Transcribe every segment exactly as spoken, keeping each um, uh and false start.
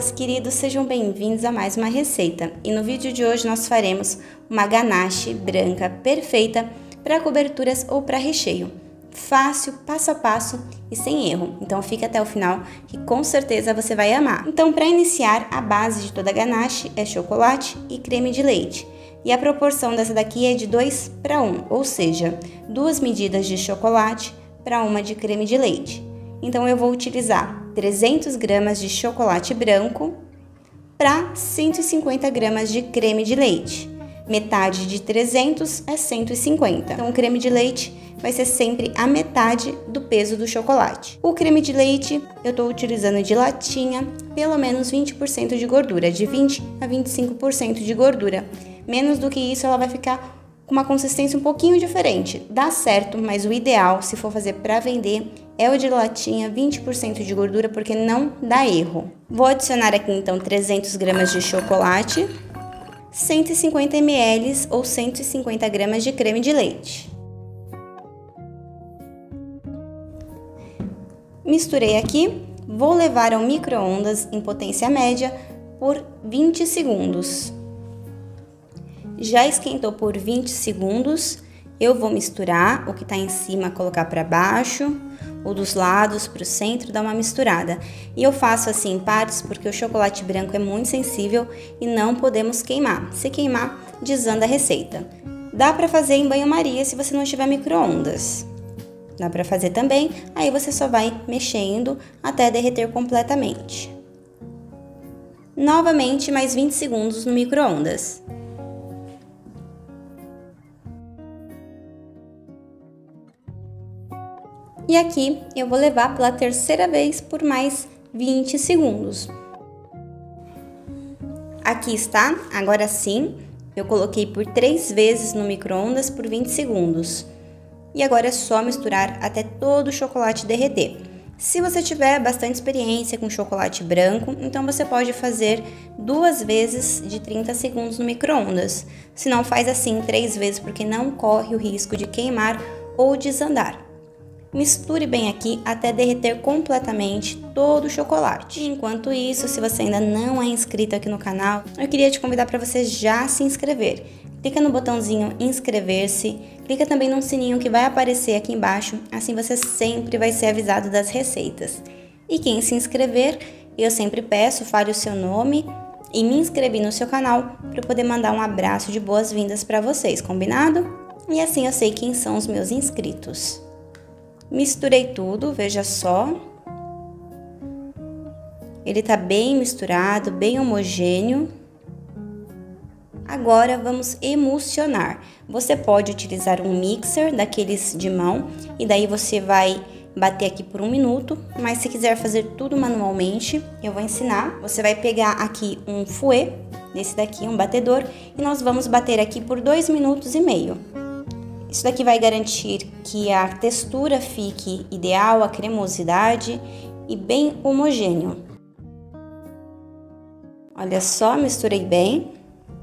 meus queridos, sejam bem-vindos a mais uma receita. E no vídeo de hoje nós faremos uma ganache branca perfeita para coberturas ou para recheio. Fácil, passo a passo e sem erro. Então fica até o final que com certeza você vai amar. Então, para iniciar, a base de toda a ganache é chocolate e creme de leite. E a proporção dessa daqui é de dois para um, ou seja, duas medidas de chocolate para uma de creme de leite. Então eu vou utilizar trezentas gramas de chocolate branco para cento e cinquenta gramas de creme de leite. Metade de trezentos é cento e cinquenta. Então o creme de leite vai ser sempre a metade do peso do chocolate. O creme de leite eu estou utilizando de latinha, pelo menos vinte por cento de gordura, de vinte a vinte e cinco por cento de gordura. Menos do que isso ela vai ficar com uma consistência um pouquinho diferente. Dá certo, mas o ideal, se for fazer para vender, é o de latinha, vinte por cento de gordura, porque não dá erro. Vou adicionar aqui então trezentas gramas de chocolate, cento e cinquenta mililitros ou cento e cinquenta gramas de creme de leite. Misturei aqui, vou levar ao micro-ondas em potência média por vinte segundos. Já esquentou por vinte segundos, eu vou misturar o que está em cima, colocar para baixo, o dos lados para o centro, dar uma misturada. E eu faço assim em partes porque o chocolate branco é muito sensível e não podemos queimar. Se queimar, desanda a receita. Dá para fazer em banho-maria se você não tiver micro-ondas. Dá para fazer também, aí você só vai mexendo até derreter completamente. Novamente, mais vinte segundos no micro-ondas. E aqui eu vou levar pela terceira vez por mais vinte segundos. Aqui está, agora sim, eu coloquei por três vezes no micro-ondas por vinte segundos. E agora é só misturar até todo o chocolate derreter. Se você tiver bastante experiência com chocolate branco, então você pode fazer duas vezes de trinta segundos no micro-ondas. Se não, faz assim três vezes, porque não corre o risco de queimar ou desandar. Misture bem aqui até derreter completamente todo o chocolate. E enquanto isso, se você ainda não é inscrito aqui no canal, eu queria te convidar para você já se inscrever. Clica no botãozinho inscrever-se, clica também no sininho que vai aparecer aqui embaixo, assim você sempre vai ser avisado das receitas. E quem se inscrever, eu sempre peço, fale o seu nome e me inscrevi no seu canal para poder mandar um abraço de boas-vindas para vocês, combinado? E assim eu sei quem são os meus inscritos. Misturei tudo, veja só. Ele tá bem misturado, bem homogêneo. Agora vamos emulsionar. Você pode utilizar um mixer daqueles de mão e daí você vai bater aqui por um minuto. Mas se quiser fazer tudo manualmente, eu vou ensinar. Você vai pegar aqui um fouet, desse daqui, um batedor, e nós vamos bater aqui por dois minutos e meio. Isso daqui vai garantir que a textura fique ideal, a cremosidade e bem homogêneo. Olha só, misturei bem.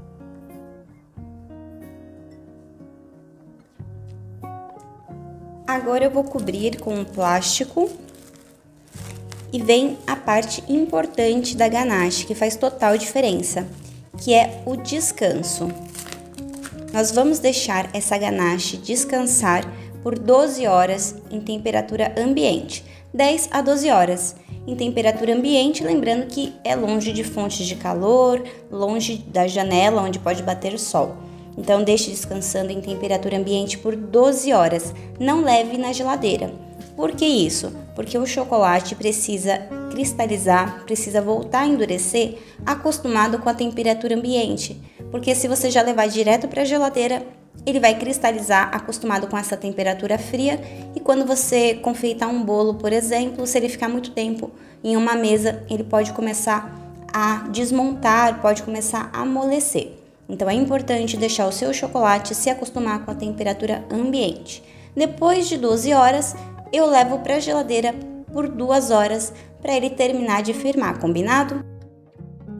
Agora eu vou cobrir com um plástico e vem a parte importante da ganache, que faz total diferença, que é o descanso. Nós vamos deixar essa ganache descansar por doze horas em temperatura ambiente, dez a doze horas em temperatura ambiente, lembrando que é longe de fontes de calor, longe da janela onde pode bater sol. Então deixe descansando em temperatura ambiente por doze horas, não leve na geladeira. Por que isso? Porque o chocolate precisa cristalizar, precisa voltar a endurecer, acostumado com a temperatura ambiente. Porque se você já levar direto para a geladeira, ele vai cristalizar acostumado com essa temperatura fria. E quando você confeitar um bolo, por exemplo, se ele ficar muito tempo em uma mesa, ele pode começar a desmontar, pode começar a amolecer. Então é importante deixar o seu chocolate se acostumar com a temperatura ambiente. Depois de doze horas, eu levo para a geladeira por duas horas para ele terminar de firmar, combinado?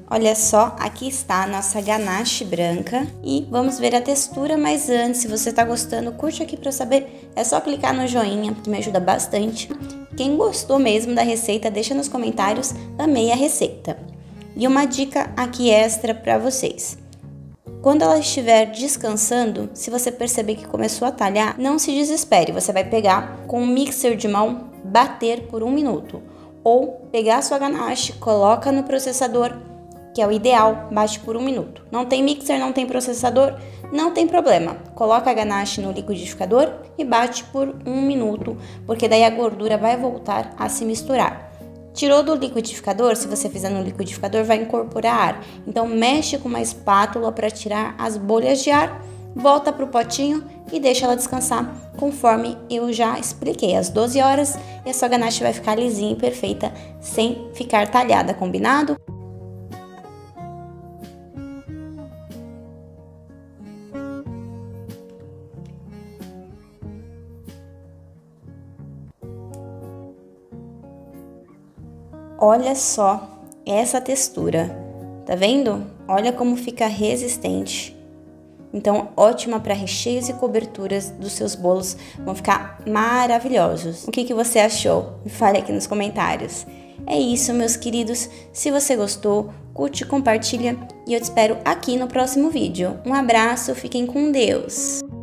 Olha só, aqui está a nossa ganache branca e vamos ver a textura, mas antes, se você tá gostando, curte aqui para eu saber, é só clicar no joinha, que me ajuda bastante. Quem gostou mesmo da receita, deixa nos comentários, amei a receita. E uma dica aqui extra para vocês. Quando ela estiver descansando, se você perceber que começou a talhar, não se desespere, você vai pegar com um mixer de mão, bater por um minuto. Ou pegar a sua ganache, coloca no processador, que é o ideal, bate por um minuto. Não tem mixer, não tem processador, não tem problema. Coloca a ganache no liquidificador e bate por um minuto, porque daí a gordura vai voltar a se misturar. Tirou do liquidificador, se você fizer no liquidificador, vai incorporar ar. Então mexe com uma espátula para tirar as bolhas de ar, volta para o potinho e deixa ela descansar, conforme eu já expliquei, às doze horas, e a sua ganache vai ficar lisinha e perfeita, sem ficar talhada, combinado? Olha só essa textura, tá vendo? Olha como fica resistente. Então, ótima para recheios e coberturas dos seus bolos, vão ficar maravilhosos. O que que você achou? Me fale aqui nos comentários. É isso, meus queridos. Se você gostou, curte, compartilha e eu te espero aqui no próximo vídeo. Um abraço, fiquem com Deus!